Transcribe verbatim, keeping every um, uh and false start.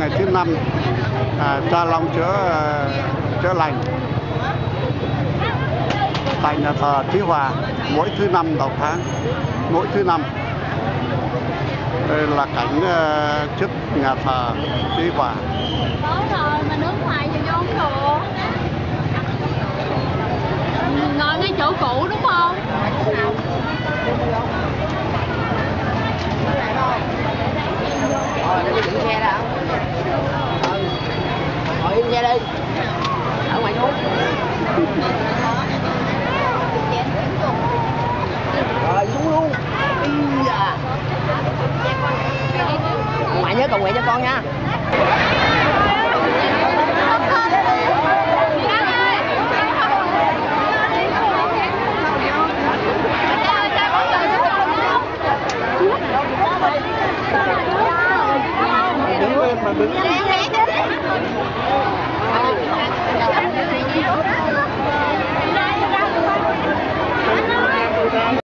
ngày thứ năm à, Cha Long chữa chữa lành tại nhà thờ Chí Hòa mỗi thứ năm đầu tháng, mỗi thứ năm. Đây là cảnh uh, trước nhà thờ Chí Hòa. Tối rồi mà nước ngoài thì vô không được. Ngồi ngay chỗ cũ đúng không? Rồi, để dựng xe ra. Ừ. Ngồi yên xe đi. Ở ngoàiนู้n. Rồi xuống luôn. Dạ. Ngoại nhớ cầu nguyện cho con nha. Đứng lên mà đứng.